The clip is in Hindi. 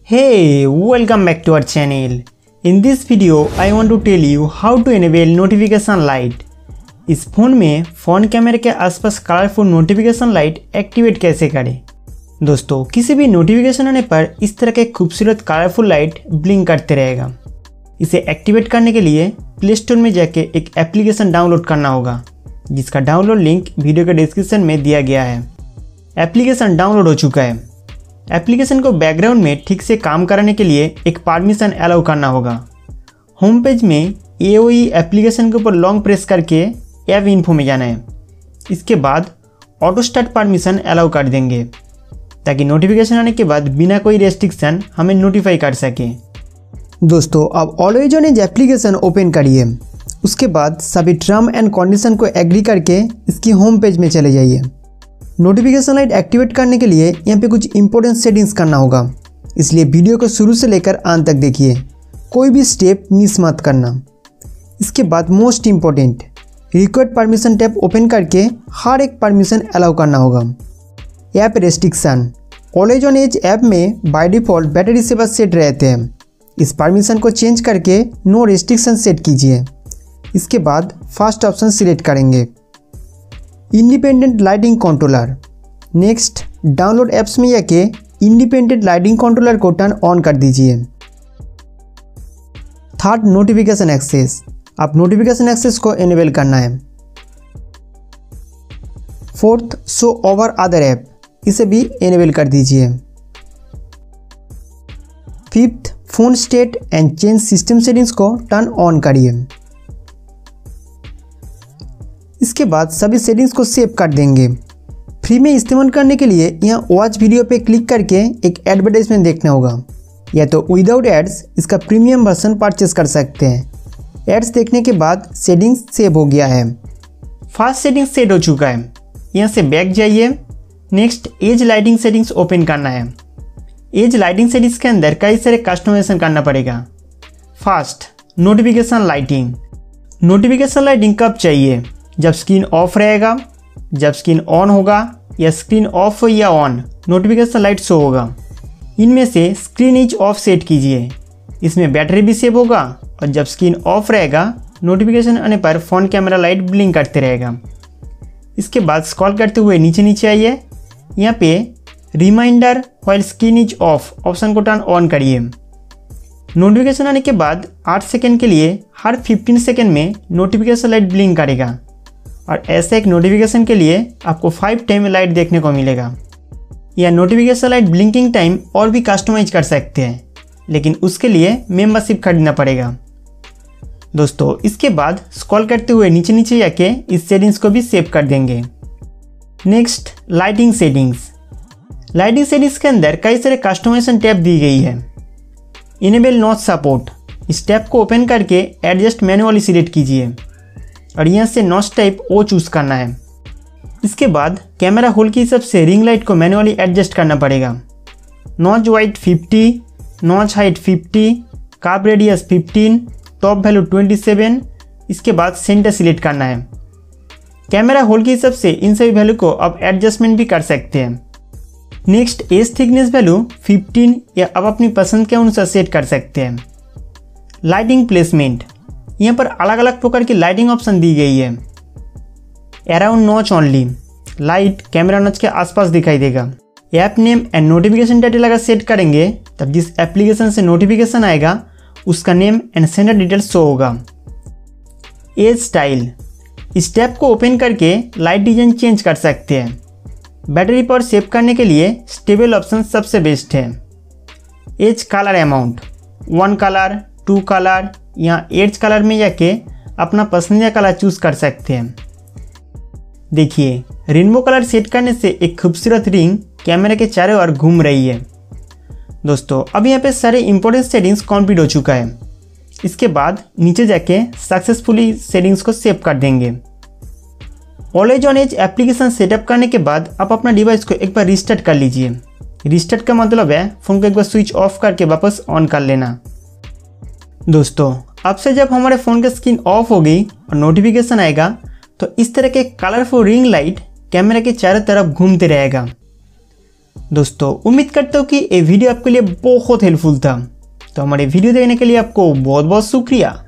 Hey, welcome back to our channel. In this video, I want to tell you how to enable notification light. इस फ़ोन में फ़ोन कैमरे के आसपास कलरफुल नोटिफिकेशन लाइट एक्टिवेट कैसे करें। दोस्तों, किसी भी नोटिफिकेशन आने पर इस तरह के खूबसूरत कलरफुल लाइट ब्लिंक करते रहेगा। इसे एक्टिवेट करने के लिए प्ले स्टोर में जाके एक एप्लीकेशन डाउनलोड करना होगा, जिसका डाउनलोड लिंक वीडियो के डिस्क्रिप्शन में दिया गया है। एप्लीकेशन डाउनलोड हो चुका है। एप्लीकेशन को बैकग्राउंड में ठीक से काम कराने के लिए एक परमिशन अलाउ करना होगा। होम पेज में AOE एप्लीकेशन के ऊपर लॉन्ग प्रेस करके ऐप इन्फो में जाना है। इसके बाद ऑटो स्टार्ट परमिशन अलाउ कर देंगे, ताकि नोटिफिकेशन आने के बाद बिना कोई रेस्ट्रिक्शन हमें नोटिफाई कर सके। दोस्तों, अब always on edge application open करिए। उसके बाद सभी टर्म एंड कंडीशन को एग्री करके इसकी होम पेज में चले जाइए। नोटिफिकेशन लाइट एक्टिवेट करने के लिए यहाँ पे कुछ इंपॉर्टेंट सेटिंग्स करना होगा, इसलिए वीडियो को शुरू से लेकर अंत तक देखिए, कोई भी स्टेप मिस मत करना। इसके बाद most important required permission tab open करके हर एक परमिशन अलाउ करना होगा। App restriction always on edge app में by default battery saver set रहते हैं। इस परमिशन को चेंज करके नो रेस्ट्रिक्शन सेट कीजिए। इसके बाद फर्स्ट ऑप्शन सिलेक्ट करेंगे, independent lighting controller. Next download apps में जाके इंडिपेंडेंट लाइटिंग कंट्रोलर को टर्न ऑन कर दीजिए। थर्ड नोटिफिकेशन एक्सेस, आप नोटिफिकेशन एक्सेस को एनेबल करना है। Fourth show over other app, इसे भी एनेबल कर दीजिए। Fifth phone state and change system settings को टर्न ऑन करिए। इसके बाद सभी सेटिंग्स को सेव कर देंगे। फ्री में इस्तेमाल करने के लिए यहाँ वॉच वीडियो पे क्लिक करके एक एडवर्टाइजमेंट देखना होगा, या तो विदाउट एड्स इसका प्रीमियम वर्जन परचेस कर सकते हैं। एड्स देखने के बाद सेटिंग्स सेव हो गया है। फर्स्ट सेटिंग सेट हो चुका है। यहाँ से बैक जाइए। Next edge lighting settings open करना है। एज लाइटिंग सेटिंग्स के अंदर कई सारे कस्टमाइजेशन करना पड़ेगा। First notification lighting. Notification lighting कब चाहिए? जब स्क्रीन ऑफ रहेगा, जब स्क्रीन ऑन होगा, या स्क्रीन ऑफ या ऑन नोटिफिकेशन लाइट शो होगा। इनमें से स्क्रीन इज ऑफ सेट कीजिए। इसमें बैटरी भी सेव होगा, और जब स्क्रीन ऑफ रहेगा नोटिफिकेशन आने पर फ़ोन कैमरा लाइट ब्लिंक करते रहेगा। इसके बाद स्क्रॉल करते हुए नीचे नीचे आइए। यहाँ पे reminder while screen is off option को टर्न ऑन करिए। नोटिफिकेशन आने के बाद 8 सेकेंड के लिए हर 15 सेकेंड में नोटिफिकेशन लाइट ब्लिंक करेगा, और ऐसे एक नोटिफिकेशन के लिए आपको 5 टाइम लाइट देखने को मिलेगा। यह नोटिफिकेशन लाइट ब्लिंकिंग टाइम और भी कस्टमाइज कर सकते हैं, लेकिन उसके लिए मेंबरशिप खरीदना पड़ेगा। दोस्तों, इसके बाद स्क्रॉल करते हुए नीचे नीचे जाके इस सेटिंग्स को भी सेव कर देंगे। Next lighting settings. Lighting settings के अंदर कई सारे कस्टमाइजेशन टैब दी गई है। इनेबल नॉट सपोर्ट, इस टैब को ओपन करके एडजस्ट मैनुअली सिलेक्ट कीजिए, और यहाँ से नॉच टाइप ओ चूज़ करना है। इसके बाद कैमरा होल के हिसाब से रिंग लाइट को मैनुअली एडजस्ट करना पड़ेगा। Notch wide 50, notch height 50, curve radius 15, top value 27। इसके बाद सेंटर सिलेक्ट करना है। कैमरा होल के हिसाब से इन सभी वैल्यू को आप एडजस्टमेंट भी कर सकते हैं। नेक्स्ट एज थिकनेस वैल्यू 15 या आप अपनी पसंद के अनुसार सेट कर सकते हैं। लाइटिंग प्लेसमेंट, यहाँ पर अलग अलग प्रकार की लाइटिंग ऑप्शन दी गई है। Around notch only, light camera notch के आसपास दिखाई देगा। App name and notification title अगर सेट करेंगे तब जिस एप्लीकेशन से नोटिफिकेशन आएगा उसका name and sender details show होगा। एज स्टाइल, इस टैब को ओपन करके लाइट डिजाइन चेंज कर सकते हैं। बैटरी पावर सेव करने के लिए स्टेबल ऑप्शन सबसे बेस्ट है। Edge colour amount, 1 colour, 2 colour, यहाँ एज कलर में जाके अपना पसंदीदा कलर चूज़ कर सकते हैं। देखिए, रेनबो कलर सेट करने से एक खूबसूरत रिंग कैमरे के चारों ओर घूम रही है। दोस्तों, अब यहाँ पे सारे इंपॉर्टेंट सेटिंग्स कंप्लीट हो चुका है। इसके बाद नीचे जाके सक्सेसफुली सेटिंग्स को सेव कर देंगे। Always on edge application setup करने के बाद आप अपना डिवाइस को एक बार रिस्टार्ट कर लीजिए। रिस्टार्ट का मतलब है फ़ोन को एक बार स्विच ऑफ करके वापस ऑन कर लेना। दोस्तों, अब से जब हमारे फ़ोन की स्क्रीन ऑफ होगी और नोटिफिकेशन आएगा तो इस तरह के कलरफुल रिंग लाइट कैमरे के चारों तरफ घूमते रहेगा। दोस्तों उम्मीद करता हूँ कि ये वीडियो आपके लिए बहुत हेल्पफुल था। तो हमारे वीडियो देखने के लिए आपको बहुत बहुत शुक्रिया।